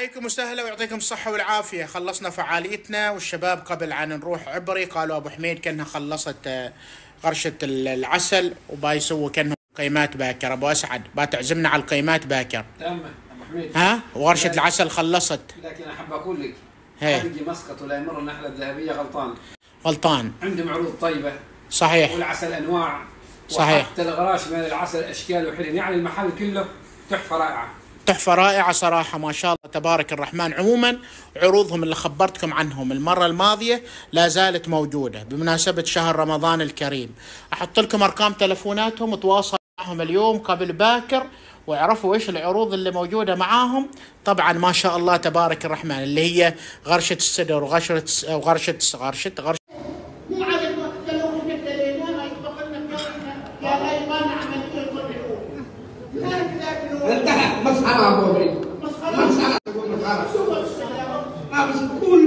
حياكم وسهلا ويعطيكم الصحة والعافية. خلصنا فعاليتنا والشباب قبل عن نروح عبري قالوا أبو حميد كأنها خلصت غرشة العسل وباي يسووا كأنهم قيمات باكر. أبو أسعد بتعزمنا على القيمات باكر. تمام أبو حميد. ها وغرشة العسل خلصت. لكن أحب أقول لك يجي مسقط ولا يمر النحلة الذهبية غلطان. عندهم عروض طيبة. صحيح. والعسل أنواع. صحيح. وحتى الغراش مال العسل أشكال وحلم، يعني المحل كله تحفة رائعة. تحفة رائعة صراحة ما شاء الله تبارك الرحمن. عموما عروضهم اللي خبرتكم عنهم المرة الماضية لا زالت موجودة بمناسبة شهر رمضان الكريم. أحط لكم أرقام تلفوناتهم وتواصلوا معهم اليوم قبل باكر ويعرفوا إيش العروض اللي موجودة معاهم. طبعا ما شاء الله تبارك الرحمن اللي هي غرشة السدر وغرشة انتهى مسخرة أبو عبيد مسخرة.